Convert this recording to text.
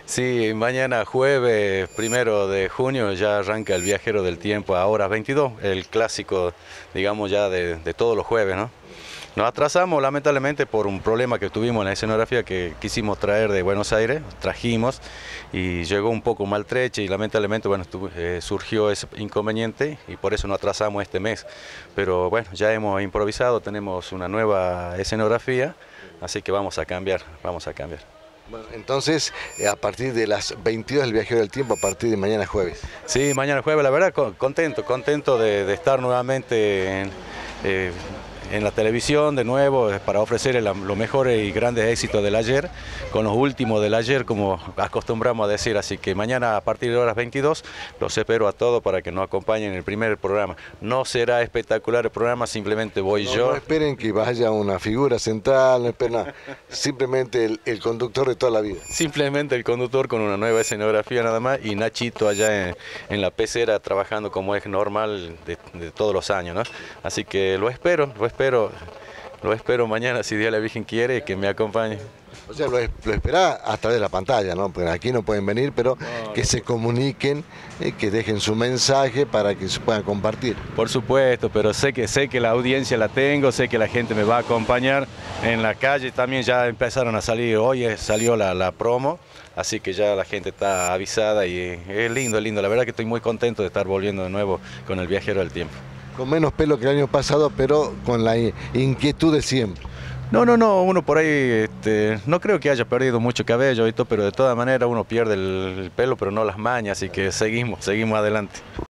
Sí, mañana jueves 1 de junio ya arranca el Viajero del Tiempo a horas 22, el clásico, digamos ya de todos los jueves, ¿no? Nos atrasamos lamentablemente por un problema que tuvimos en la escenografía que quisimos traer de Buenos Aires, trajimos y llegó un poco maltrecha y lamentablemente bueno, surgió ese inconveniente y por eso nos atrasamos este mes. Pero bueno, ya hemos improvisado, tenemos una nueva escenografía, así que vamos a cambiar, vamos a cambiar. Bueno, entonces, a partir de las 22 del Viajero del Tiempo, a partir de mañana jueves. Sí, mañana jueves, la verdad, contento de estar nuevamente en la televisión de nuevo para ofrecer los mejores y grandes éxitos del ayer, con los últimos del ayer, como acostumbramos a decir. Así que mañana a partir de horas 22 los espero a todos para que nos acompañen en el primer programa. No será espectacular el programa, simplemente voy yo. No esperen que vaya una figura central, no esperen nada. Simplemente el conductor de toda la vida. Simplemente el conductor con una nueva escenografía nada más y Nachito allá en la pecera trabajando como es normal de todos los años, ¿no? Así que lo espero mañana si Dios la Virgen quiere que me acompañe. O sea, lo espera a través de la pantalla, ¿no? Porque aquí no pueden venir, pero que se comuniquen, que dejen su mensaje para que se puedan compartir. Por supuesto, pero sé que la audiencia la tengo, sé que la gente me va a acompañar. En la calle también ya empezaron a salir, hoy salió la promo, así que ya la gente está avisada y es lindo, la verdad que estoy muy contento de estar volviendo de nuevo con el Viajero del Tiempo. Con menos pelo que el año pasado, pero con la inquietud de siempre. No, uno por ahí, no creo que haya perdido mucho cabello y todo, pero de todas maneras uno pierde el pelo, pero no las mañas, así que seguimos adelante.